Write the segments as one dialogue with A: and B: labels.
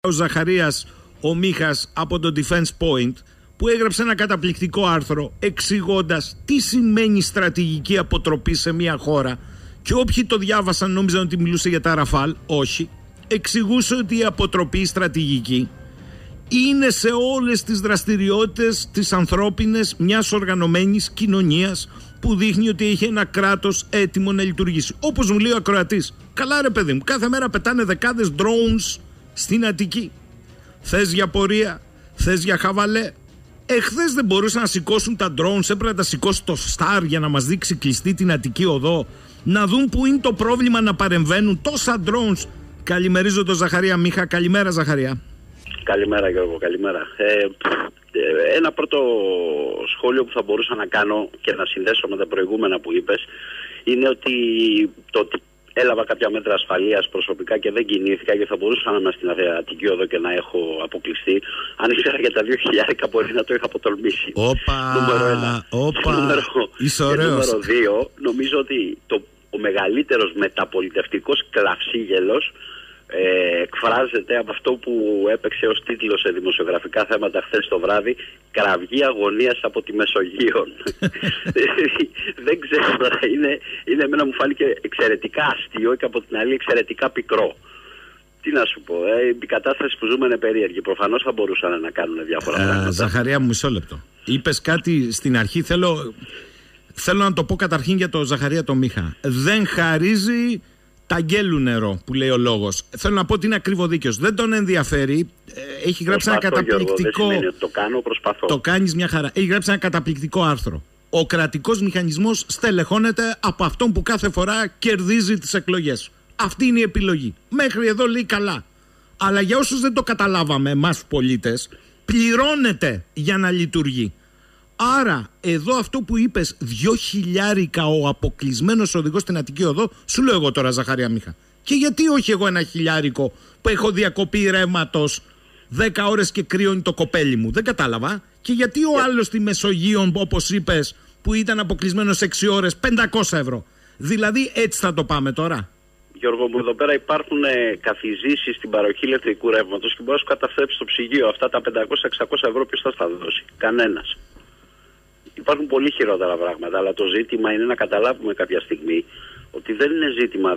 A: ο Ζαχαρίας ο Μίχας από το Defense Point, που έγραψε ένα καταπληκτικό άρθρο εξηγώντας τι σημαίνει στρατηγική αποτροπή σε μια χώρα, και όποιοι το διάβασαν νόμιζαν ότι μιλούσε για τα Ραφάλ. Όχι. Εξηγούσε ότι η αποτροπή στρατηγική είναι σε όλες τις δραστηριότητες τις ανθρώπινες μιας οργανωμένης κοινωνίας που δείχνει ότι έχει ένα κράτος έτοιμο να λειτουργήσει. Όπως μου λέει ο ακροατής, καλά ρε παιδί μου, κάθε μέρα πετάνε δεκάδες drones στην Αττική. Θες για πορεία, θες για χαβαλέ. Εχθές δεν μπορούσαν να σηκώσουν τα drones, έπρεπε να τα σηκώσει το Star για να μας δείξει κλειστή την Αττική οδό, να δουν που είναι το πρόβλημα να παρεμβαίνουν τόσα drones. Καλημερίζω τον Ζαχαρία Μίχα. Καλημέρα Ζαχαρία.
B: Καλημέρα Γιώργο, καλημέρα. Ένα πρώτο σχόλιο που θα μπορούσα να κάνω και να συνδέσω με τα προηγούμενα που είπες είναι ότι το ότι έλαβα κάποια μέτρα ασφαλείας προσωπικά και δεν κινήθηκα και θα μπορούσα να είμαι στην Αττική Οδό και να έχω αποκλειστεί. Αν ήξερα για τα 2.000 μπορεί να το είχα αποτολμήσει. Νούμερο 1.
A: Είσαι ωραίος.
B: Νούμερο 2, νομίζω ότι ο μεγαλύτερος μεταπολιτευτικός κλαυσίγελος εκφράζεται από αυτό που έπαιξε ως τίτλο σε δημοσιογραφικά θέματα χθες το βράδυ, «Κραυγή αγωνίας από τη Μεσογείον». Δεν ξέρω, είναι εμένα μου φάνηκε εξαιρετικά αστείο και από την άλλη εξαιρετικά πικρό. Τι να σου πω, η κατάσταση που ζούμε είναι περίεργη. Προφανώς θα μπορούσαν να κάνουν διάφορα πράγματα.
A: Ζαχαρία μου, μισό λεπτό. Είπες κάτι στην αρχή, θέλω να το πω καταρχήν για το Ζαχαρία το Μίχα. Δεν χαρίζει ταγγέλου νερό, που λέει ο λόγος. Θέλω να πω ότι είναι ακριβοδίκαιος. Δεν τον ενδιαφέρει. Έχει γράψει ένα καταπληκτικό.
B: Γιώργο, δεν το κάνω, προσπαθώ.
A: Το κάνεις μια χαρά. Έχει γράψει ένα καταπληκτικό άρθρο. Ο κρατικός μηχανισμός στελεχώνεται από αυτόν που κάθε φορά κερδίζει τις εκλογές. Αυτή είναι η επιλογή. Μέχρι εδώ λέει καλά. Αλλά για όσους δεν το καταλάβαμε, εμάς πολίτες, πληρώνεται για να λειτουργεί. Άρα, εδώ αυτό που είπες, 2.000 ο αποκλεισμένος οδηγός στην Αττική Οδό, σου λέω εγώ τώρα Ζαχαρία Μίχα. Και γιατί όχι εγώ 1.000 που έχω διακοπή ρεύματος 10 ώρες και κρύωνει το κοπέλι μου? Δεν κατάλαβα. Και γιατί ο άλλος στη Μεσογείο, όπως είπες, που ήταν αποκλεισμένος 6 ώρες, 500 ευρώ. Δηλαδή έτσι θα το πάμε τώρα.
B: Γιώργο μου, εδώ πέρα υπάρχουν καθιζήσεις στην παροχή ηλεκτρικού ρεύματος και μπορεί να σου καταστρέψει στο ψυγείο. Αυτά τα 500-600 ευρώ ποιος θα στα δώσει? Κανένας. Υπάρχουν πολύ χειρότερα πράγματα, αλλά το ζήτημα είναι να καταλάβουμε κάποια στιγμή ότι δεν είναι ζήτημα,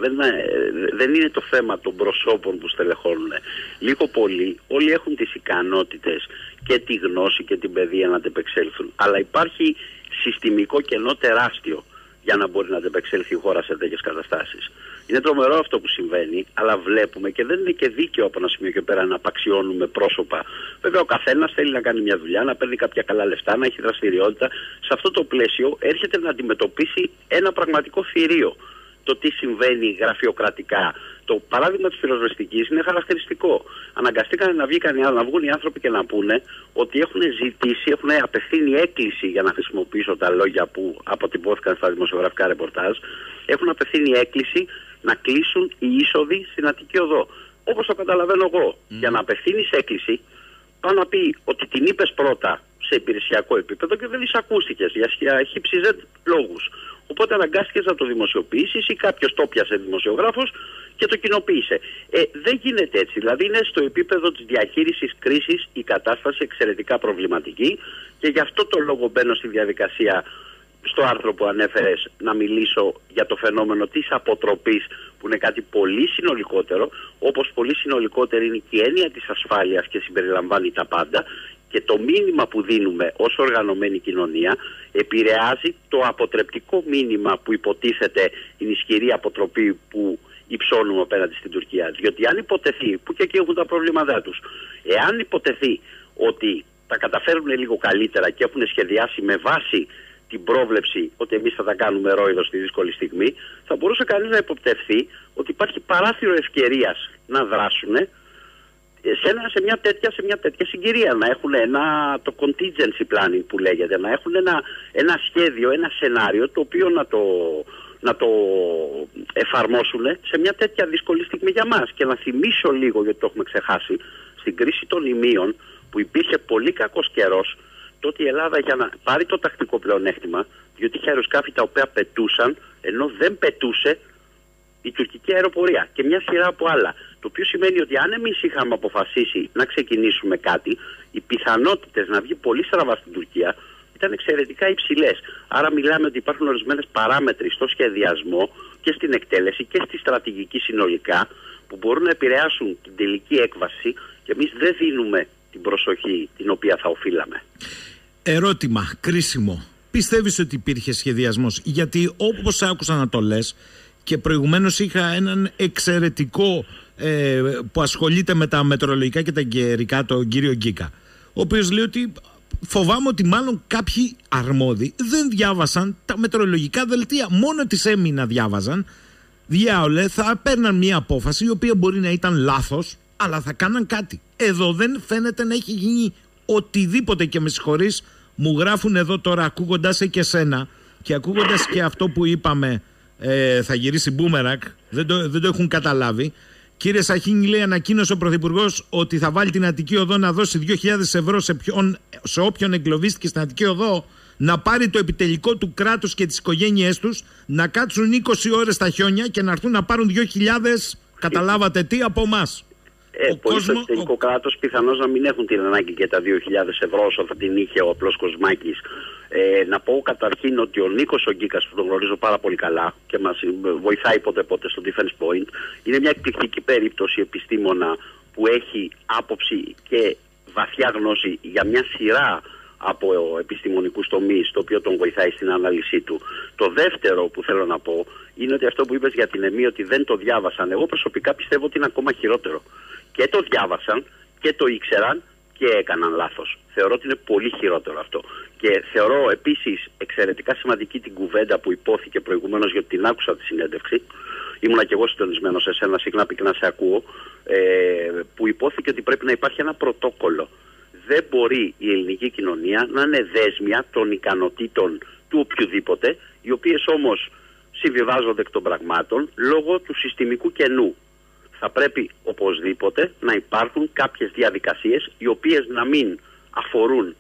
B: δεν είναι το θέμα των προσώπων που στελεχώνουν. Λίγο πολύ όλοι έχουν τις ικανότητες και τη γνώση και την παιδεία να αντεπεξέλθουν. Αλλά υπάρχει συστημικό κενό τεράστιο για να μπορεί να αντεπεξέλθει η χώρα σε τέτοιες καταστάσεις. Είναι τρομερό αυτό που συμβαίνει, αλλά βλέπουμε και δεν είναι και δίκαιο από ένα σημείο και πέρα να απαξιώνουμε πρόσωπα. Βέβαια, ο καθένας θέλει να κάνει μια δουλειά, να παίρνει κάποια καλά λεφτά, να έχει δραστηριότητα. Σε αυτό το πλαίσιο έρχεται να αντιμετωπίσει ένα πραγματικό θηρίο. Το τι συμβαίνει γραφειοκρατικά. Το παράδειγμα της πυροσβεστικής είναι χαρακτηριστικό. Αναγκαστήκαν να βγουν οι άνθρωποι και να πούνε ότι έχουν ζητήσει, έχουν απευθύνει έκκληση, για να χρησιμοποιήσω τα λόγια που αποτυπώθηκαν στα δημοσιογραφικά ρεπορτάζ, έχουν απευθύνει έκκληση να κλείσουν οι είσοδοι στην Αττική Οδό. Όπως το καταλαβαίνω εγώ, για να απευθύνεις έκκληση, πάω να πει ότι την είπες πρώτα σε υπηρεσιακό επίπεδο και δεν εισακούστηκες για χυψιζέτ λόγους. Οπότε αναγκάστηκες να το δημοσιοποιήσεις ή κάποιος το πιάσε δημοσιογράφος και το κοινοποίησε. Δεν γίνεται έτσι. Δηλαδή είναι στο επίπεδο της διαχείρισης κρίσης η κατάσταση εξαιρετικά προβληματική και γι' αυτό το λόγο μπαίνω στη διαδικασία στο άρθρο που ανέφερες να μιλήσω για το φαινόμενο της αποτροπής, που είναι κάτι πολύ συνολικότερο, όπως πολύ συνολικότερη είναι και η έννοια της ασφάλειας και συμπεριλαμβάνει τα πάντα. Και το μήνυμα που δίνουμε ως οργανωμένη κοινωνία επηρεάζει το αποτρεπτικό μήνυμα που υποτίθεται την ισχυρή αποτροπή που υψώνουμε απέναντι στην Τουρκία. Διότι αν υποτεθεί, που και εκεί έχουν τα προβλήματά τους, εάν υποτεθεί ότι τα καταφέρουν λίγο καλύτερα και έχουν σχεδιάσει με βάση την πρόβλεψη ότι εμείς θα τα κάνουμε ρόιδο στη δύσκολη στιγμή, θα μπορούσε κανείς να υποπτευθεί ότι υπάρχει παράθυρο ευκαιρίας να δράσουν σε μια τέτοια συγκυρία, να έχουν το contingency planning που λέγεται, να έχουν ένα σχέδιο, ένα σενάριο το οποίο να το εφαρμόσουν σε μια τέτοια δύσκολη στιγμή για μας. Και να θυμίσω λίγο, γιατί το έχουμε ξεχάσει, στην κρίση των ημείων που υπήρχε πολύ κακός καιρός, τότε η Ελλάδα για να πάρει το τακτικό πλεονέκτημα, διότι είχε αεροσκάφη τα οποία πετούσαν, ενώ δεν πετούσε η τουρκική αεροπορία και μια σειρά από άλλα. Το οποίο σημαίνει ότι αν εμείς είχαμε αποφασίσει να ξεκινήσουμε κάτι, οι πιθανότητες να βγει πολύ στραβά στην Τουρκία ήταν εξαιρετικά υψηλές. Άρα μιλάμε ότι υπάρχουν ορισμένες παράμετροι στο σχεδιασμό και στην εκτέλεση και στη στρατηγική συνολικά που μπορούν να επηρεάσουν την τελική έκβαση και εμείς δεν δίνουμε την προσοχή την οποία θα οφείλαμε.
A: Ερώτημα κρίσιμο. Πιστεύεις ότι υπήρχε σχεδιασμός? Γιατί όπως άκουσα να το λες και προηγουμένως είχα έναν εξαιρετικό που ασχολείται με τα μετεωρολογικά και τα καιρικά, τον κύριο Γκίκα, ο οποίος λέει ότι φοβάμαι ότι μάλλον κάποιοι αρμόδιοι δεν διάβασαν τα μετεωρολογικά δελτία. Μόνο τις έμεινα διάβαζαν. Διάολε, θα παίρναν μια απόφαση η οποία μπορεί να ήταν λάθος, αλλά θα κάναν κάτι. Εδώ δεν φαίνεται να έχει γίνει οτιδήποτε και με συγχωρείς, μου γράφουν εδώ τώρα ακούγοντας και εσένα και ακούγοντας και αυτό που είπαμε θα γυρίσει μπούμερακ, δεν το έχουν καταλάβει. Κύριε Σαχίνη, λέει, ανακοίνωσε ο Πρωθυπουργός ότι θα βάλει την Αττική Οδό να δώσει 2.000 ευρώ σε όποιον εγκλωβίστηκε στην Αττική Οδό, να πάρει το επιτελικό του κράτους και τις οικογένειές τους, να κάτσουν 20 ώρες στα χιόνια και να έρθουν να πάρουν 2.000, καταλάβατε τι, από εμάς.
B: Πολύ στο επιτελικό κράτος πιθανώς να μην έχουν την ανάγκη και τα 2.000 ευρώ όσο θα την είχε ο απλός Κοσμάκης. Να πω καταρχήν ότι ο Νίκος ο Γκίκας, που τον γνωρίζω πάρα πολύ καλά και μας βοηθάει πότε στο Defense Point, είναι μια εκπληκτική περίπτωση επιστήμονα που έχει άποψη και βαθιά γνώση για μια σειρά από επιστημονικούς τομείς, το οποίο τον βοηθάει στην ανάλυση του. Το δεύτερο που θέλω να πω είναι ότι αυτό που είπες για την ΕΜΗ ότι δεν το διάβασαν, εγώ προσωπικά πιστεύω ότι είναι ακόμα χειρότερο. Και το διάβασαν και το ήξεραν και έκαναν λάθος. Θεωρώ ότι είναι πολύ χειρότερο αυτό. Και θεωρώ επίσης εξαιρετικά σημαντική την κουβέντα που υπόθηκε προηγουμένως, γιατί την άκουσα τη συνέντευξη. Ήμουνα και εγώ συντονισμένος σε σένα, συχνά πυκνά σε ακούω, που υπόθηκε ότι πρέπει να υπάρχει ένα πρωτόκολλο. Δεν μπορεί η ελληνική κοινωνία να είναι δέσμια των ικανοτήτων του οποιοδήποτε, οι οποίες όμως συμβιβάζονται εκ των πραγμάτων λόγω του συστημικού κενού. Θα πρέπει οπωσδήποτε να υπάρχουν κάποιες διαδικασίες οι οποίες να μην αφορούν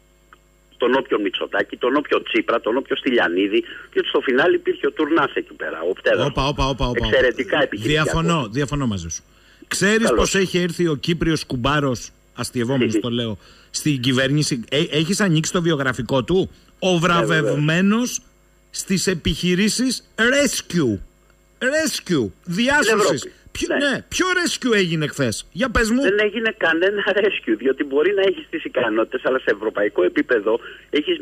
B: τον όποιο Μητσοτάκη, τον όποιο Τσίπρα, τον όποιο Στυλιανίδη, και στο φινάλι υπήρχε ο Τουρνάς εκεί πέρα.
A: Όπα.
B: Εξαιρετικά επιχειρησιακό.
A: Διαφωνώ μαζί σου. Ξέρεις πως έχει έρθει ο Κύπριος Κουμπάρος, αστειευόμενος το λέω, στην κυβέρνηση? Έχεις ανοίξει το βιογραφικό του? Ο βραβευμένος στις επιχειρήσεις rescue, διάσωσης. Ποιο rescue έγινε χθες? Για πες μου.
B: Δεν έγινε κανένα rescue, διότι μπορεί να έχεις τις ικανότητες, αλλά σε ευρωπαϊκό επίπεδο έχεις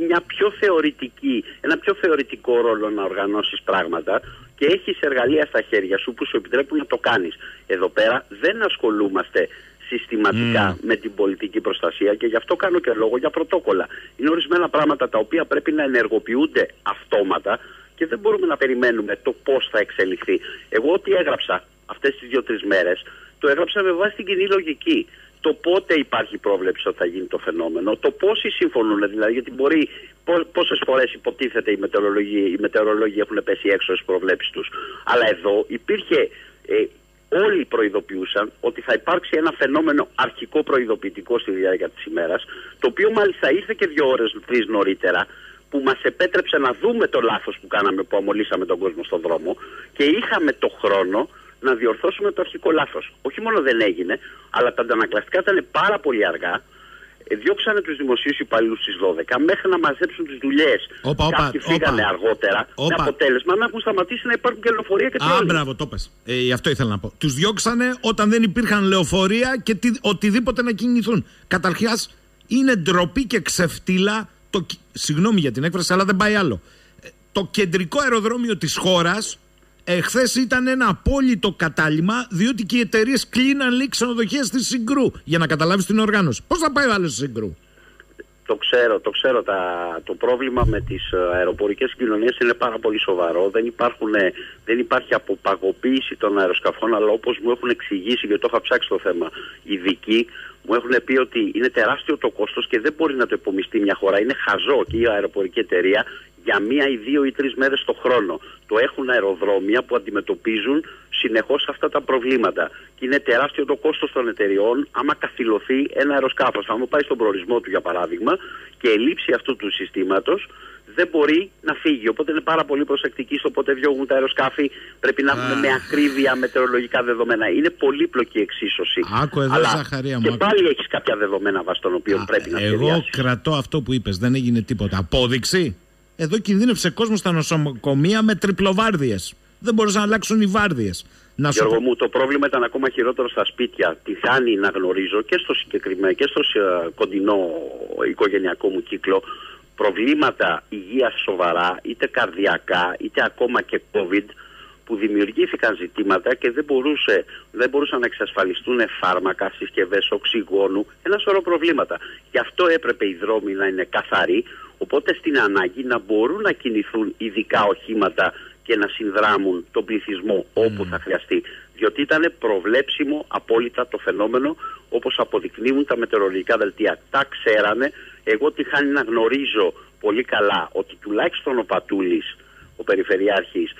B: ένα πιο θεωρητικό ρόλο να οργανώσεις πράγματα και έχεις εργαλεία στα χέρια σου που σου επιτρέπουν να το κάνεις. Εδώ πέρα δεν ασχολούμαστε συστηματικά με την πολιτική προστασία και γι' αυτό κάνω και λόγο για πρωτόκολλα. Είναι ορισμένα πράγματα τα οποία πρέπει να ενεργοποιούνται αυτόματα και δεν μπορούμε να περιμένουμε το πώς θα εξελιχθεί. Εγώ ό,τι έγραψα αυτές τις 2-3 μέρες, το έγραψα με βάση την κοινή λογική. Το πότε υπάρχει πρόβλεψη ότι θα γίνει το φαινόμενο, το πόσοι συμφωνούν, δηλαδή, γιατί μπορεί πόσες φορές υποτίθεται οι μετεωρολόγοι έχουν πέσει έξω στις προβλέψεις τους. Αλλά εδώ υπήρχε, όλοι προειδοποιούσαν ότι θα υπάρξει ένα φαινόμενο αρχικό προειδοποιητικό στη διάρκεια της ημέρας, το οποίο μάλιστα ήρθε και 2 ώρες 3 νωρίτερα, που μας επέτρεψε να δούμε το λάθος που κάναμε, που αμολύσαμε τον κόσμο στον δρόμο, και είχαμε το χρόνο να διορθώσουμε το αρχικό λάθος. Όχι μόνο δεν έγινε, αλλά τα αντανακλαστικά ήταν πάρα πολύ αργά. Διώξανε τους δημοσίους υπαλλήλους στις 12 μέχρι να μαζέψουν τις δουλειές. Κάποιοι φύγανε αργότερα. Με αποτέλεσμα να έχουν σταματήσει να υπάρχουν και λεωφορεία και τρόλοι.
A: Μπράβο, το πες. Αυτό ήθελα να πω. Τους διώξανε όταν δεν υπήρχαν λεωφορεία και οτιδήποτε να κινηθούν. Καταρχάς, είναι ντροπή και ξεφτύλα. Συγγνώμη για την έκφραση, αλλά δεν πάει άλλο. Το κεντρικό αεροδρόμιο της χώρας εχθές ήταν ένα απόλυτο κατάλημα, διότι και οι εταιρείες κλείναν λίγες ξενοδοχεία στη Συγκρού. Για να καταλάβεις την οργάνωση. Πώς θα πάει ο άλλος στη Συγκρού?
B: Το ξέρω. Το πρόβλημα με τις αεροπορικές κοινωνίες είναι πάρα πολύ σοβαρό. Δεν υπάρχει αποπαγωποίηση των αεροσκαφών, αλλά όπως μου έχουν εξηγήσει, γιατί το είχα ψάξει το θέμα, ειδικοί μου έχουν πει ότι είναι τεράστιο το κόστος και δεν μπορεί να το επομιστεί μια χώρα. Είναι χαζό και η αεροπορική εταιρεία για 1 ή 2 ή 3 μέρες το χρόνο. Το έχουν αεροδρόμια που αντιμετωπίζουν συνεχώς αυτά τα προβλήματα. Και είναι τεράστιο το κόστος των εταιριών άμα καθυλωθεί ένα αεροσκάφος. Άμα πάει στον προορισμό του, για παράδειγμα, και ελείψει αυτού του συστήματος, δεν μπορεί να φύγει. Οπότε είναι πάρα πολύ προσεκτικοί στο πότε διώγουν τα αεροσκάφη. Πρέπει να έχουν με ακρίβεια μετεωρολογικά δεδομένα. Είναι πολύπλοκη εξίσωση.
A: Άκου εδώ,
B: αλλά
A: Ζαχαρία μου.
B: Και πάλι έχεις κάποια δεδομένα βάσει των οποίων πρέπει να σχεδιάσεις.
A: Εγώ κρατώ αυτό που είπες. Δεν έγινε τίποτα. Απόδειξη. Εδώ κινδύνευσε κόσμο στα νοσοκομεία με τριπλοβάρδιες. Δεν μπορούσαν να αλλάξουν οι βάρδιες.
B: Γιώργο μου, το πρόβλημα ήταν ακόμα χειρότερο στα σπίτια. Τι χάνει να γνωρίζω και στο συγκεκριμένο και στο κοντινό οικογενειακό μου κύκλο προβλήματα υγείας σοβαρά, είτε καρδιακά, είτε ακόμα και COVID, που δημιουργήθηκαν ζητήματα και δεν μπορούσαν να εξασφαλιστούν φάρμακα, συσκευές οξυγόνου, ένα σωρό προβλήματα. Γι' αυτό έπρεπε οι δρόμοι να είναι καθαροί, οπότε στην ανάγκη να μπορούν να κινηθούν ειδικά οχήματα και να συνδράμουν τον πληθυσμό όπου θα χρειαστεί. Διότι ήταν προβλέψιμο απόλυτα το φαινόμενο, όπως αποδεικνύουν τα μετεωρολογικά δελτία. Τα ξέρανε. Εγώ τυχάνει να γνωρίζω πολύ καλά ότι τουλάχιστον ο Πατούλης, ο Περιφερειάρχης,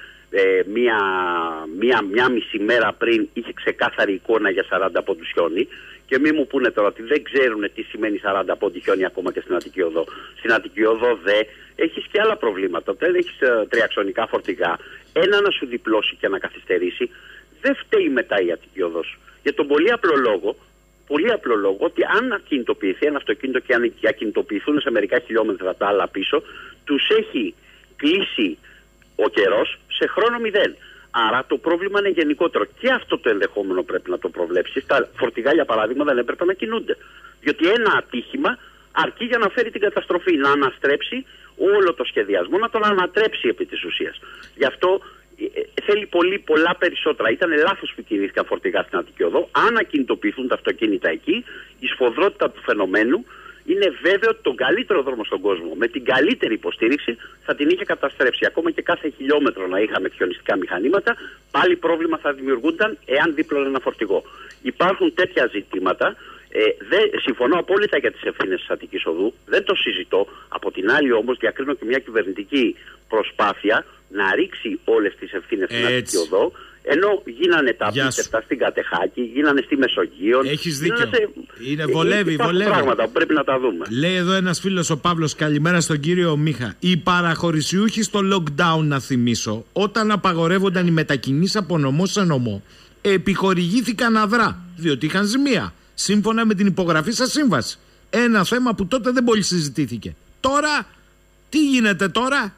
B: μία μισή μέρα πριν είχε ξεκάθαρη εικόνα για 40 πόντους χιόνι. Και μη μου πούνε τώρα ότι δεν ξέρουν τι σημαίνει 40 πόντους χιόνι ακόμα και στην Αττική Οδό. Στην Αττική Οδό έχεις και άλλα προβλήματα. Όταν έχεις τριαξονικά φορτηγά, ένα να σου διπλώσει και να καθυστερήσει, δεν φταίει μετά η Αττική Οδός. Για τον πολύ απλό λόγο ότι αν ακινητοποιηθεί ένα αυτοκίνητο και αν ακινητοποιηθούν σε μερικά χιλιόμετρα τα άλλα πίσω, τους έχει κλείσει ο καιρός σε χρόνο 0. Άρα το πρόβλημα είναι γενικότερο. Και αυτό το ενδεχόμενο πρέπει να το προβλέψεις. Τα φορτηγά, για παράδειγμα, δεν έπρεπε να κινούνται. Διότι ένα ατύχημα αρκεί για να φέρει την καταστροφή, να αναστρέψει όλο το σχεδιασμό, να τον ανατρέψει επί της ουσίας. Γι' αυτό θέλει πολλά περισσότερα. Ήταν λάθος που κινήθηκαν φορτηγά στην Αττική Οδό. Αν ακινητοποιηθούν τα αυτοκίνητα εκεί, η σφοδρότητα του φαινομένου είναι βέβαιο ότι τον καλύτερο δρόμο στον κόσμο, με την καλύτερη υποστήριξη, θα την είχε καταστρέψει. Ακόμα και κάθε χιλιόμετρο να είχαμε χιονιστικά μηχανήματα, πάλι πρόβλημα θα δημιουργούνταν εάν δίπλωνε ένα φορτηγό. Υπάρχουν τέτοια ζητήματα. Συμφωνώ απόλυτα για τις ευθύνες της Αττικής Οδού, δεν το συζητώ. Από την άλλη όμως διακρίνω και μια κυβερνητική προσπάθεια να ρίξει όλες τις ευθύνες στην Αττική Οδό, ενώ γίνανε τα απίστευτα στην Κατεχάκη, γίνανε στη Μεσογείο.
A: Έχεις δίκιο. Βολεύει.
B: Πράγματα που πρέπει να τα δούμε.
A: Λέει εδώ ένας φίλος, ο Παύλος, καλημέρα στον κύριο Μίχα. Οι παραχωρησιούχοι στο lockdown, να θυμίσω, όταν απαγορεύονταν οι μετακινήσεις από νομό σε νομό, επιχορηγήθηκαν αδρά, διότι είχαν ζημία, σύμφωνα με την υπογραφή σας σύμβαση. Ένα θέμα που τότε δεν πολύ συζητήθηκε. Τώρα, τι γίνεται τώρα?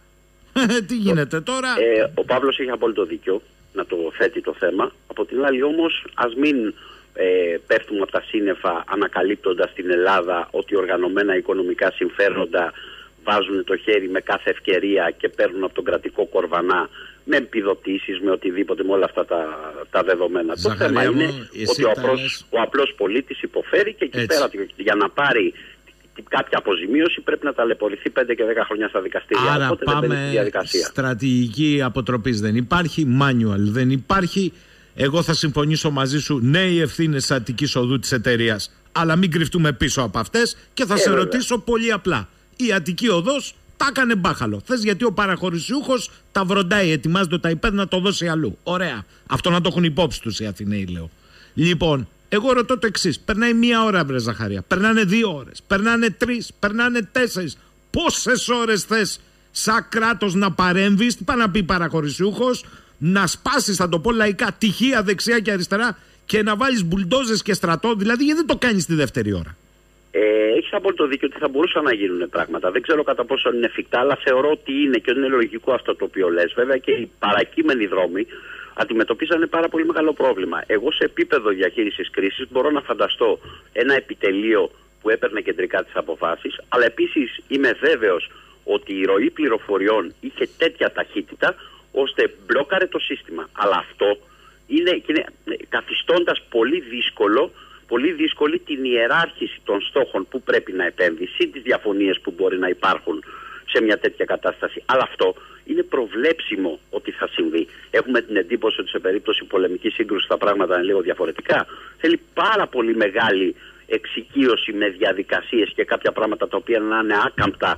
B: Ο Παύλος έχει απόλυτο δίκιο να το θέτει το θέμα. Από την άλλη όμως, ας μην πέφτουμε από τα σύννεφα ανακαλύπτοντας στην Ελλάδα ότι οργανωμένα οικονομικά συμφέροντα βάζουν το χέρι με κάθε ευκαιρία και παίρνουν από τον κρατικό κορβανά με επιδοτήσεις, με οτιδήποτε, με όλα αυτά τα δεδομένα.
A: Ζαχαρία,
B: το θέμα είναι ότι ο απλός πολίτης υποφέρει και εκεί πέρα για να πάρει κάποια αποζημίωση πρέπει να ταλαιπωρηθεί 5 και 10 χρόνια στα δικαστήρια.
A: Άρα
B: οπότε
A: πάμε στρατηγική αποτροπής δεν υπάρχει, manual δεν υπάρχει. Εγώ θα συμφωνήσω μαζί σου, ναι, οι ευθύνες της Αττικής Οδού της εταιρείας, αλλά μην κρυφτούμε πίσω από αυτές και θα σε ρωτήσω πολύ απλά. Η Αττική Οδός τα έκανε μπάχαλο. Θες γιατί ο παραχωρησιούχος τα βροντάει, ετοιμάζεται τα υπέρ να το δώσει αλλού. Ωραία. Αυτό να το έχουν υπόψη τους οι Αθηναίοι, λέω. Λοιπόν, εγώ ρωτώ το εξής. Περνάει 1 ώρα, βρε Ζαχαρία. Περνάνε 2 ώρες. Περνάνε 3. Περνάνε 4. Πόσες ώρες θες σαν κράτος να παρέμβεις? Τι πάει να πει παραχωρησιούχος? Να σπάσεις, θα το πω λαϊκά, τυχεία δεξιά και αριστερά και να βάλεις μπουλντόζες και στρατό? Δηλαδή, γιατί δεν το κάνεις τη δεύτερη ώρα?
B: Έχεις απόλυτο δίκιο ότι θα μπορούσαν να γίνουν πράγματα. Δεν ξέρω κατά πόσο είναι εφικτά, αλλά θεωρώ ότι είναι και είναι λογικό αυτό το οποίο λες. Βέβαια και οι παρακείμενοι δρόμοι αντιμετωπίζανε πάρα πολύ μεγάλο πρόβλημα. Εγώ σε επίπεδο διαχείρισης κρίσης μπορώ να φανταστώ ένα επιτελείο που έπαιρνε κεντρικά τις αποφάσεις, αλλά επίσης είμαι βέβαιος ότι η ροή πληροφοριών είχε τέτοια ταχύτητα ώστε μπλόκαρε το σύστημα. Αλλά αυτό είναι καθιστώντας πολύ δύσκολη την ιεράρχηση των στόχων που πρέπει να επέμβει, τις διαφωνίες που μπορεί να υπάρχουν σε μια τέτοια κατάσταση. Αλλά αυτό είναι προβλέψιμο ότι θα συμβεί. Έχουμε την εντύπωση ότι σε περίπτωση πολεμικής σύγκρουσης τα πράγματα είναι λίγο διαφορετικά. Θέλει πάρα πολύ μεγάλη εξοικείωση με διαδικασίες και κάποια πράγματα τα οποία να είναι άκαμπτα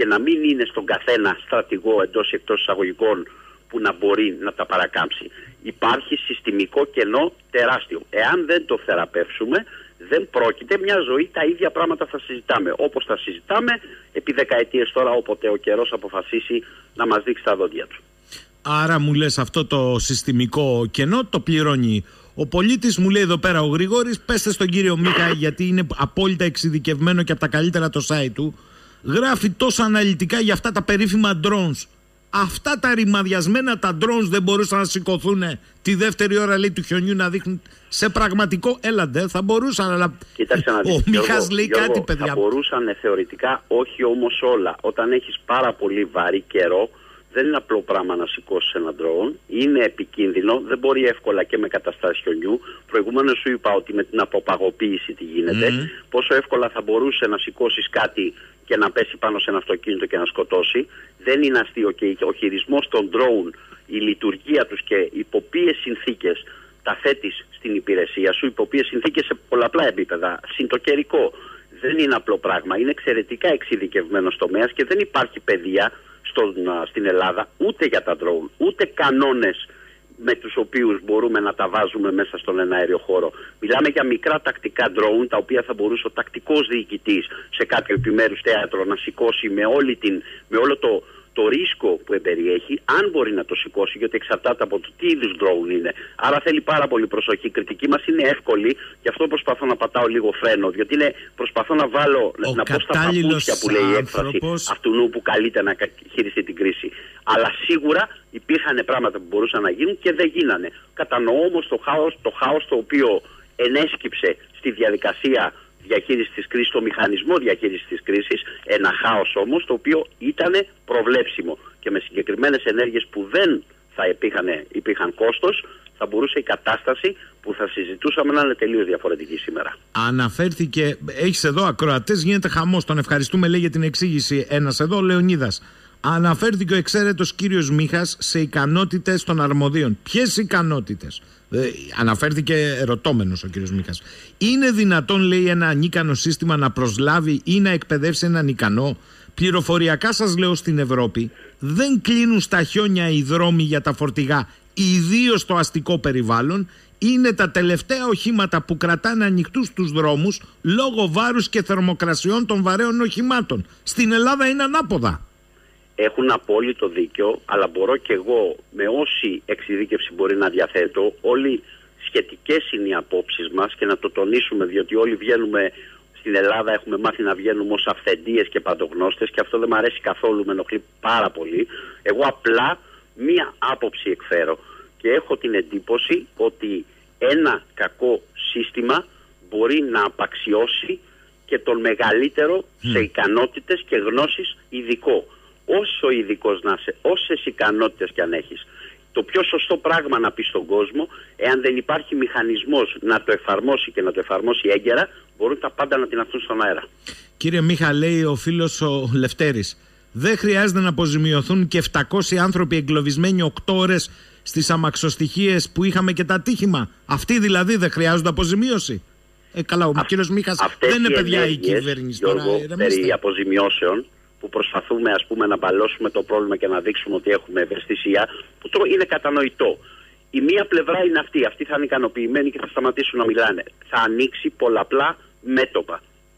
B: και να μην είναι στον καθένα στρατηγό εντός ή εκτός εισαγωγικών που να μπορεί να τα παρακάμψει. Υπάρχει συστημικό κενό τεράστιο. Εάν δεν το θεραπεύσουμε, δεν πρόκειται μια ζωή, τα ίδια πράγματα θα συζητάμε. Όπως θα συζητάμε επί δεκαετίες τώρα, όποτε ο καιρός αποφασίσει να μας δείξει τα δόντια του.
A: Άρα μου λες αυτό το συστημικό κενό το πληρώνει ο πολίτης. Μου λέει εδώ πέρα ο Γρηγόρης, πέστε στον κύριο Μίχα, γιατί είναι απόλυτα εξειδικευμένο και από τα καλύτερα το site του. Γράφει τόσο αναλυτικά για αυτά τα περίφημα drones. Αυτά τα ρημαδιασμένα τα drones δεν μπορούσαν να σηκωθούν τη δεύτερη ώρα, λέει, του χιονιού, να δείχνουν σε πραγματικό. Έλαντε, θα μπορούσαν, αλλά ο Μιχάς λέει κάτι, παιδιά.
B: Θα μπορούσαν θεωρητικά, όχι όμως όλα. Όταν έχεις πάρα πολύ βαρύ καιρό, δεν είναι απλό πράγμα να σηκώσεις ένα drone. Είναι επικίνδυνο, δεν μπορεί εύκολα και με καταστάσεις χιονιού. Προηγουμένως σου είπα ότι με την αποπαγωποίηση τι γίνεται. Πόσο εύκολα θα μπορούσε να σηκώσεις κάτι και να πέσει πάνω σε ένα αυτοκίνητο και να σκοτώσει. Δεν είναι αστείο, και ο χειρισμός των drone, η λειτουργία τους και υπό ποιες συνθήκες τα θέτεις στην υπηρεσία σου, υπό ποιες συνθήκες σε πολλαπλά επίπεδα, συν το καιρικό, δεν είναι απλό πράγμα. Είναι εξαιρετικά εξειδικευμένος τομέας και δεν υπάρχει παιδεία στην Ελλάδα ούτε για τα drone, ούτε κανόνες με τους οποίους μπορούμε να τα βάζουμε μέσα στον εναέριο χώρο. Μιλάμε για μικρά τακτικά drone, τα οποία θα μπορούσε ο τακτικός διοικητής σε κάποιο επιμέρους θέατρο να σηκώσει με όλο το ρίσκο που εμπεριέχει, αν μπορεί να το σηκώσει, γιατί εξαρτάται από το τι είδους drone είναι. Άρα θέλει πάρα πολύ προσοχή. Η κριτική μας είναι εύκολη, γι' αυτό προσπαθώ να πατάω λίγο φρένο, διότι προσπαθώ να βάλω, να πω στα παπούτσια που λέει η έκφραση αυτού που καλείται να χειριστεί την κρίση. Αλλά σίγουρα υπήρχαν πράγματα που μπορούσαν να γίνουν και δεν γίνανε. Κατανοώ όμως το χάος το οποίο ενέσκυψε στη διαδικασία διαχείρισης της κρίσης, το μηχανισμό διαχείρισης της κρίσης, ένα χάος όμως το οποίο ήταν προβλέψιμο και με συγκεκριμένες ενέργειες που δεν θα υπήρχαν κόστος, θα μπορούσε η κατάσταση που θα συζητούσαμε να είναι τελείως διαφορετική σήμερα.
A: Αναφέρθηκε, έχεις εδώ ακροατές, γίνεται χαμός, τον ευχαριστούμε, λέει, για την εξήγηση. Ένας εδώ, Λεωνίδας. Αναφέρθηκε ο εξαίρετος κύριος Μίχας σε ικανότητες των αρμοδίων. Ποιες ικανότητες? Αναφέρθηκε ερωτώμενος ο κύριος Μίχας. Είναι δυνατόν, λέει, ένα ανίκανο σύστημα να προσλάβει ή να εκπαιδεύσει έναν ικανό? Πληροφοριακά σας λέω, στην Ευρώπη δεν κλείνουν στα χιόνια οι δρόμοι για τα φορτηγά, ιδίως στο αστικό περιβάλλον. Είναι τα τελευταία οχήματα που κρατάνε ανοιχτούς τους δρόμους λόγω βάρους και θερμοκρασιών των βαρέων οχημάτων. Στην Ελλάδα είναι ανάποδα.
B: Έχουν απόλυτο δίκιο, αλλά μπορώ και εγώ με όση εξειδίκευση μπορεί να διαθέτω, όλοι σχετικές είναι οι απόψεις μας και να το τονίσουμε, διότι όλοι βγαίνουμε στην Ελλάδα, έχουμε μάθει να βγαίνουμε ως αυθεντίες και παντογνώστες και αυτό δεν μου αρέσει καθόλου, με ενοχλεί πάρα πολύ. Εγώ απλά μία άποψη εκφέρω και έχω την εντύπωση ότι ένα κακό σύστημα μπορεί να απαξιώσει και τον μεγαλύτερο σε ικανότητες και γνώσεις ειδικό. Όσο ειδικός να είσαι, όσες ικανότητες κι αν έχεις, το πιο σωστό πράγμα να πει στον κόσμο, εάν δεν υπάρχει μηχανισμός να το εφαρμόσει και να το εφαρμόσει έγκαιρα, μπορούν τα πάντα να την αφήσουν στον αέρα.
A: Κύριε Μίχα, λέει ο φίλος ο Λευτέρης, δεν χρειάζεται να αποζημιωθούν και 700 άνθρωποι εγκλωβισμένοι 8 ώρες στις αμαξοστοιχίες που είχαμε και τα ατύχημα? Αυτοί δηλαδή δεν χρειάζονται αποζημίωση? Καλά, ο κύριος Μίχας δεν είναι παιδιά η κυβέρνηση τώρα.
B: Περί αποζημιώσεων, που προσπαθούμε, ας πούμε, να μπαλώσουμε το πρόβλημα και να δείξουμε ότι έχουμε ευαισθησία, που το είναι κατανοητό. Η μία πλευρά είναι αυτή. Αυτοί θα είναι ικανοποιημένοι και θα σταματήσουν να μιλάνε. Θα ανοίξει πολλαπλά μέτωπα.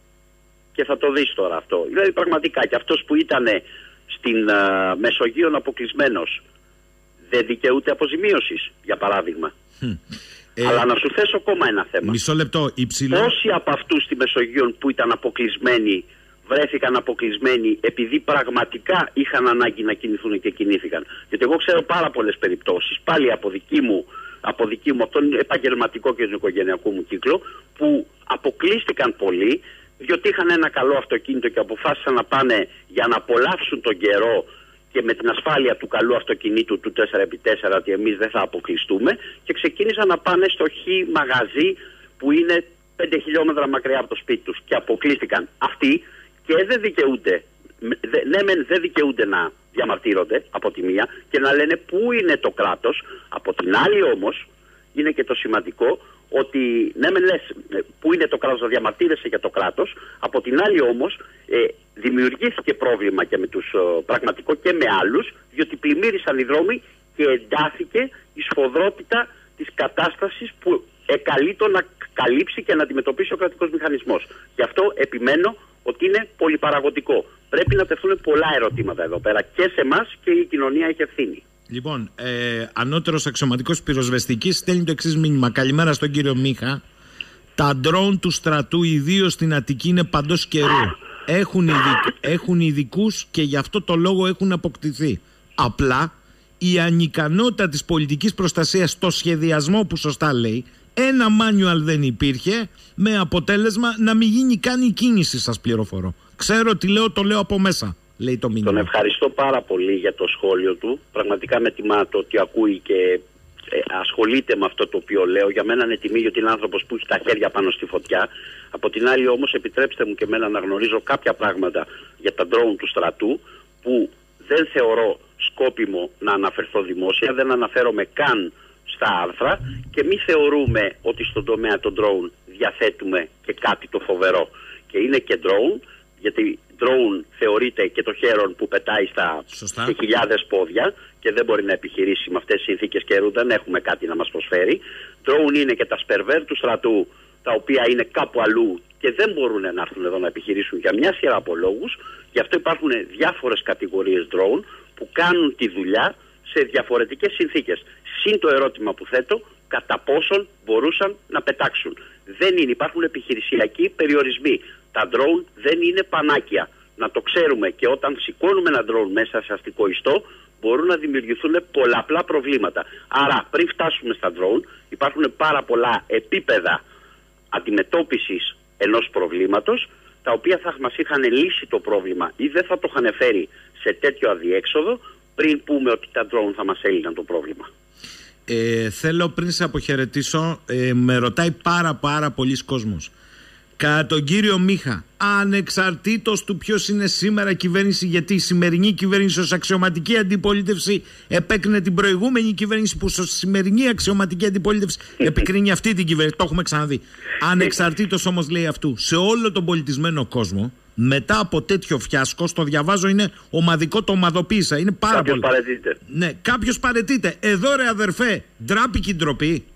B: Και θα το δεις τώρα αυτό. Δηλαδή πραγματικά και αυτός που ήταν στην Μεσογείο αποκλεισμένος δεν δικαιούται αποζημίωσης, για παράδειγμα. Αλλά να σου θέσω ακόμα ένα θέμα.
A: Μισό λεπτό.
B: Πόσοι από αυτούς στη Μεσογείο που ήταν αποκλεισμένοι βρέθηκαν αποκλεισμένοι επειδή πραγματικά είχαν ανάγκη να κινηθούν και κινήθηκαν? Γιατί εγώ ξέρω πάρα πολλές περιπτώσεις, πάλι από τον επαγγελματικό και τον οικογενειακό μου κύκλο, που αποκλείστηκαν πολλοί διότι είχαν ένα καλό αυτοκίνητο και αποφάσισαν να πάνε για να απολαύσουν τον καιρό και με την ασφάλεια του καλού αυτοκινήτου του 4x4, ότι εμείς δεν θα αποκλειστούμε, και ξεκίνησαν να πάνε στο χ μαγαζί που είναι 5 χιλιόμετρα μακριά από το σπίτι τους και αποκλείστηκαν αυτοί. Και δεν δικαιούνται, δεν δικαιούνται να διαμαρτύρονται από τη μία και να λένε πού είναι το κράτος. Από την άλλη όμως είναι και το σημαντικό ότι ναι μεν λες που είναι το κράτος, να διαμαρτύρεσαι για το κράτος, από την άλλη όμως δημιουργήθηκε πρόβλημα και με τους πραγματικό και με άλλους, διότι πλημμύρισαν οι δρόμοι και εντάθηκε η σφοδρότητα της κατάστασης που εκαλείτο να καλύψει και να αντιμετωπίσει ο κρατικός μηχανισμός. Γι' αυτό επιμένω ότι είναι πολυπαραγωγικό. Πρέπει να τεθούν πολλά ερωτήματα εδώ πέρα και σε εμάς, και η κοινωνία έχει ευθύνη.
A: Λοιπόν, ανώτερος αξιωματικός πυροσβεστικής στέλνει το εξής μήνυμα. Καλημέρα στον κύριο Μίχα. Τα ντρόουν του στρατού, ιδίως στην Αττική, είναι παντός καιρού. Έχουν ειδικούς και γι' αυτό το λόγο έχουν αποκτηθεί. Απλά η ανικανότητα της πολιτικής προστασίας στο σχεδιασμό, που σωστά λέει, ένα μάνιουαλ δεν υπήρχε, με αποτέλεσμα να μην γίνει καν η κίνηση, σας πληροφορώ. Ξέρω τι λέω, το λέω από μέσα, λέει το μήνυμα.
B: Τον ευχαριστώ πάρα πολύ για το σχόλιο του. Πραγματικά με τιμά το ότι ακούει και ασχολείται με αυτό το οποίο λέω. Για μένα είναι τιμή, γιατί είναι άνθρωπος που έχει τα χέρια πάνω στη φωτιά. Από την άλλη όμως, επιτρέψτε μου και εμένα να γνωρίζω κάποια πράγματα για τα ντρόουν του στρατού, που δεν θεωρώ σκόπιμο να αναφερθώ δημόσια, δεν αναφέρομαι καν στα άρθρα, και μη θεωρούμε ότι στον τομέα των drone διαθέτουμε και κάτι το φοβερό. Και είναι και drone, γιατί drone θεωρείται και το χέρον που πετάει σε χιλιάδες πόδια και δεν μπορεί να επιχειρήσει με αυτές τις συνθήκες καιρού, δεν έχουμε κάτι να μας προσφέρει. Drone είναι και τα σπερβέρ του στρατού, τα οποία είναι κάπου αλλού και δεν μπορούν να έρθουν εδώ να επιχειρήσουν για μια σειρά από λόγους. Γι' αυτό υπάρχουν διάφορες κατηγορίες drone που κάνουν τη δουλειά σε διαφορετικές συνθήκες. Συν το ερώτημα που θέτω, κατά πόσον μπορούσαν να πετάξουν. Δεν είναι, υπάρχουν επιχειρησιακοί περιορισμοί. Τα drone δεν είναι πανάκια. Να το ξέρουμε, και όταν σηκώνουμε ένα drone μέσα σε αστικό ιστό, μπορούν να δημιουργηθούν πολλαπλά προβλήματα. Άρα, πριν φτάσουμε στα drone, υπάρχουν πάρα πολλά επίπεδα αντιμετώπισης ενός προβλήματος, τα οποία θα μας είχαν λύσει το πρόβλημα ή δεν θα το είχαν φέρει σε τέτοιο αδιέξοδο, πριν πούμε ότι τα drone θα μας έλυναν το πρόβλημα.
A: Θέλω, πριν σε αποχαιρετήσω, με ρωτάει πάρα πολλοί κόσμος. Κατά τον κύριο Μίχα, ανεξαρτήτως του ποιος είναι σήμερα κυβέρνηση, γιατί η σημερινή κυβέρνηση ως αξιωματική αντιπολίτευση επέκρινε την προηγούμενη κυβέρνηση, που ως σημερινή αξιωματική αντιπολίτευση επικρίνει αυτή την κυβέρνηση. Το έχουμε ξαναδεί. Ανεξαρτήτως όμως, λέει αυτού, σε όλο τον πολιτισμένο κόσμο, μετά από τέτοιο φιάσκο, στο διαβάζω, είναι ομαδικό, το ομαδοποίησα. Είναι πάρα πολύ.
B: Κάποιος παρετείται.
A: Ναι, κάποιος παρετείται. Εδώ, ρε αδερφέ, ντράπηκε ντροπή.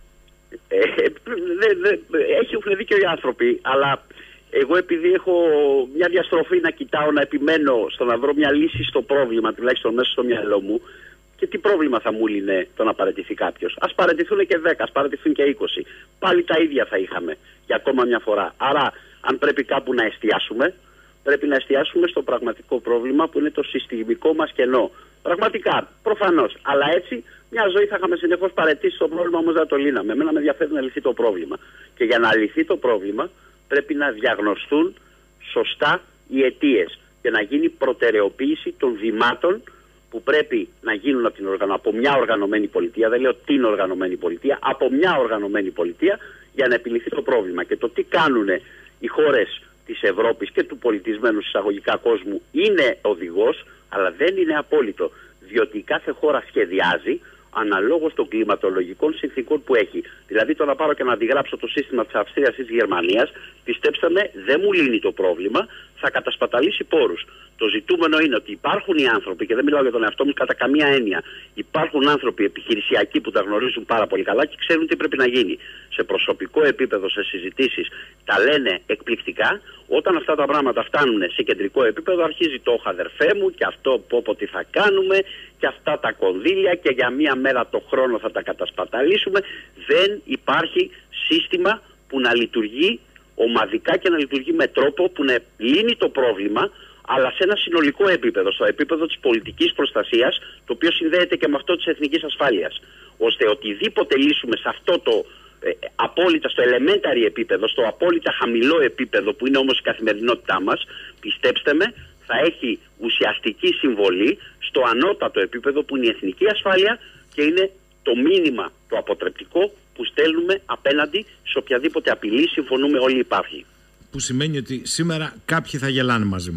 B: Έχουν δίκιο οι άνθρωποι, αλλά εγώ, επειδή έχω μια διαστροφή να κοιτάω, να επιμένω στο να βρω μια λύση στο πρόβλημα, τουλάχιστον μέσα στο μυαλό μου, και τι πρόβλημα θα μου λύνε το να παραιτηθεί κάποιος. Ας παραιτηθούν και 10, ας παραιτηθούν και 20. Πάλι τα ίδια θα είχαμε για ακόμα μια φορά. Άρα, αν πρέπει κάπου να εστιάσουμε, πρέπει να εστιάσουμε στο πραγματικό πρόβλημα, που είναι το συστημικό μας κενό. Πραγματικά, προφανώς. Αλλά έτσι, μια ζωή θα είχαμε συνεχώς παραιτήσει το πρόβλημα, όμως δεν το λύναμε. Εμένα με ενδιαφέρει να λυθεί το πρόβλημα. Και για να λυθεί το πρόβλημα, πρέπει να διαγνωστούν σωστά οι αιτίες και να γίνει προτεραιοποίηση των βημάτων που πρέπει να γίνουν από μια οργανωμένη πολιτεία. Δεν λέω την οργανωμένη πολιτεία, από μια οργανωμένη πολιτεία, για να επιλυθεί το πρόβλημα. Και το τι κάνουν οι χώρες της Ευρώπης και του πολιτισμένου εισαγωγικά κόσμου είναι οδηγός, αλλά δεν είναι απόλυτο, διότι κάθε χώρα σχεδιάζει αναλόγως των κλιματολογικών συνθήκων που έχει. Δηλαδή, το να πάρω και να αντιγράψω το σύστημα της Αυστρίας ή της Γερμανίας, πιστέψτε με, δεν μου λύνει το πρόβλημα, θα κατασπαταλήσει πόρους. Το ζητούμενο είναι ότι υπάρχουν οι άνθρωποι, και δεν μιλάω για τον εαυτό μου κατά καμία έννοια, υπάρχουν άνθρωποι επιχειρησιακοί που τα γνωρίζουν πάρα πολύ καλά και ξέρουν τι πρέπει να γίνει. Σε προσωπικό επίπεδο, σε συζητήσεις, τα λένε εκπληκτικά. Όταν αυτά τα πράγματα φτάνουν σε κεντρικό επίπεδο, αρχίζει το αδερφέ μου και αυτό πω τι θα κάνουμε και αυτά τα κονδύλια και για μία μέρα το χρόνο θα τα κατασπαταλήσουμε. Δεν υπάρχει σύστημα που να λειτουργεί ομαδικά και να λειτουργεί με τρόπο που να λύνει το πρόβλημα, αλλά σε ένα συνολικό επίπεδο, στο επίπεδο της πολιτικής προστασίας, το οποίο συνδέεται και με αυτό της εθνικής ασφάλειας. Ώστε οτιδήποτε λύσουμε σε αυτό το απόλυτα, στο elementary επίπεδο, στο απόλυτα χαμηλό επίπεδο που είναι όμως η καθημερινότητά μας, πιστέψτε με, θα έχει ουσιαστική συμβολή στο ανώτατο επίπεδο που είναι η εθνική ασφάλεια και είναι το μήνυμα, το αποτρεπτικό που στέλνουμε απέναντι σε οποιαδήποτε απειλή συμφωνούμε όλοι υπάρχει.
A: Που σημαίνει ότι σήμερα κάποιοι θα γελάνε μαζί μας.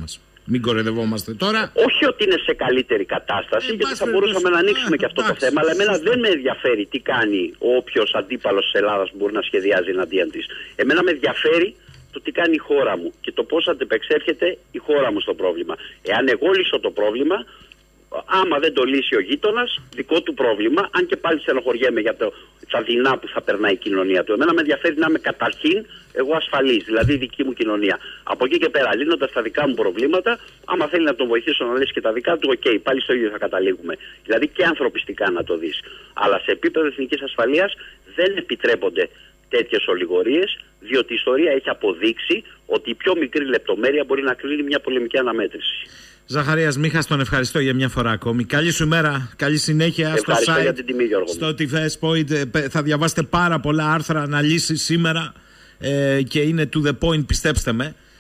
A: Μην κορεδευόμαστε τώρα.
B: Όχι ότι είναι σε καλύτερη κατάσταση, γιατί θα μπορούσαμε να ανοίξουμε και αυτό το θέμα, αλλά εμένα δεν με ενδιαφέρει τι κάνει όποιος αντίπαλος της Ελλάδας που μπορεί να σχεδιάζει εναντίον της. Εμένα με ενδιαφέρει το τι κάνει η χώρα μου και το πώς αντεπεξέρχεται η χώρα μου στο πρόβλημα. Εάν εγώ λύσω το πρόβλημα, άμα δεν το λύσει ο γείτονας, δικό του πρόβλημα, αν και πάλι στενοχωριέμαι για τα δεινά που θα περνάει η κοινωνία του. Εμένα με ενδιαφέρει να είμαι καταρχήν εγώ ασφαλής, δηλαδή η δική μου κοινωνία. Από εκεί και πέρα, λύνοντας τα δικά μου προβλήματα, άμα θέλει να τον βοηθήσω να λύσει και τα δικά του, οκ, πάλι στο ίδιο θα καταλήγουμε. Δηλαδή και ανθρωπιστικά να το δεις. Αλλά σε επίπεδο εθνικής ασφαλείας δεν επιτρέπονται τέτοιες ολιγορίες, διότι η ιστορία έχει αποδείξει ότι η πιο μικρή λεπτομέρεια μπορεί να κρίνει μια πολεμική αναμέτρηση.
A: Ζαχαρίας Μίχας, τον ευχαριστώ για μια φορά ακόμη. Καλή σου ημέρα, καλή συνέχεια.
B: Ευχαριστώ
A: στο site,
B: για την τιμή, Γιώργο.
A: στο TFS Point θα διαβάσετε πάρα πολλά άρθρα, αναλύσεις σήμερα και είναι to the point, πιστέψτε με.